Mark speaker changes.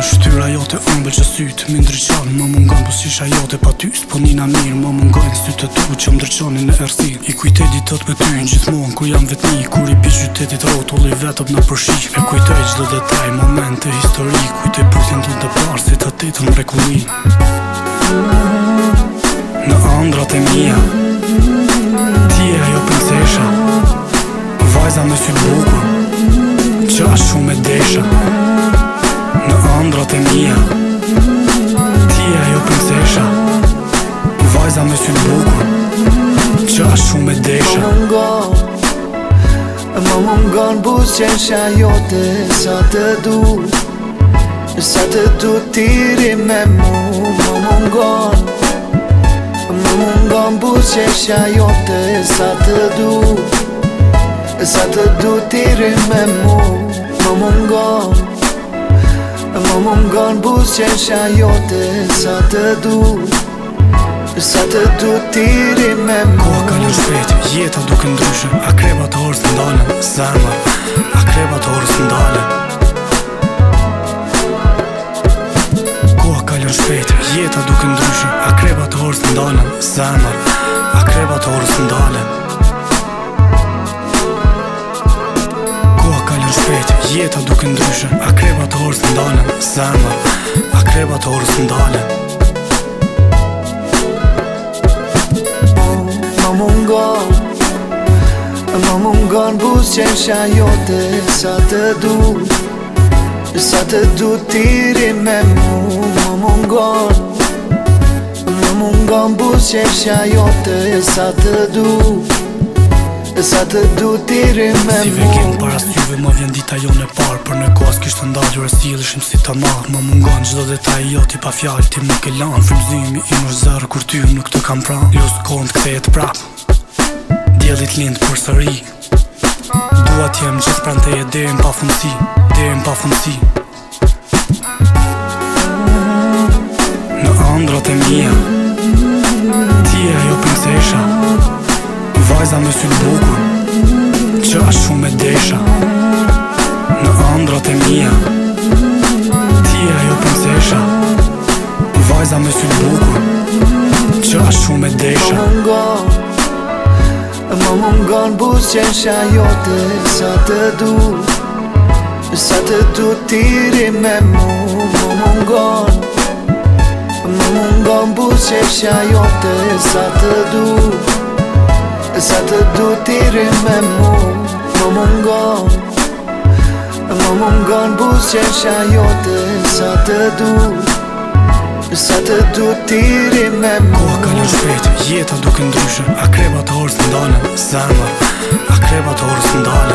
Speaker 1: në shtyra jote ëmbël që sytë mi ndryqanë. Më mungon po shisha jote pa ty s'po nina mirë. Më mungojnë sytë tu që më ndryqonin në ersin. I kujtej ditët me ty në gjithmonë kur jam vetni. Kur i pi qytetit rotulli vetëm në përshi. E kujtej çdo detaj, momente, histori. Kujtej putin të parë si të tetën mrekulli. Në ëndrat e mia ti e ajo princesha, vajza me sy bukur që ashtë shumë e desha. Në ëndrat e mia ti e ajo princesha, vajza me sy bukur që ashtë shumë e desha.
Speaker 2: Më mungon buzëqeshja jote sa të du, sa të du tiri me mu. Më mungon buzëqeshja jote sa të du tiri me mu. Më mungon buzëqeshja jote sa të du tiri me mu.
Speaker 1: Koha kalon shpejt, jeta duke ndryshe. Akrebat orës ndalen, zemër, akrebat orës ndalen. Koha kalon shpejt, jeta duke ndryshe. Akrebat orës ndalen, zemër, akrebat orës ndalen. Koha kalon shpejt, jeta duke ndryshe. Akrebat orës ndalen, zemër, akrebat orës ndalen.
Speaker 2: Më mungon buzëqeshja jote sa të du tiri me mu. Më mungon buzëqeshja jote sa të du tiri me mu.
Speaker 1: Si vegin para syve më vjen dita jo në parë. Për në kohës kishtë ndalur e stilishim si të marë. Më mungon gjdo detaj joti pa fjallë ti nuk e lanë. Frymëzimi i më zërë kur ty nuk të kam pranë. Lus kont kthehet prapë, djellit lind për sëri. Dua t'jem gjithë pranteje deri në pafundsi, deri në pafundsi. Në ëndrat e mia ti e ajo princesha, vajza me sy bukur që ashtë shumë e desha. Në ëndrat e mia ti e ajo princesha, vajza me sy bukur që ashtë shumë e desha.
Speaker 2: Më mungon buzëqeshja jote sa të du tiri me mu. Më mungon buzëqeshja jote sa të du tiri me mu. Më mungon buzëqeshja jote sa të du tiri me mu.
Speaker 1: Koha kalon shpejt, jeta duke ndryshe. Akrebat orës ndalen, zemër, akrebat orës ndalen.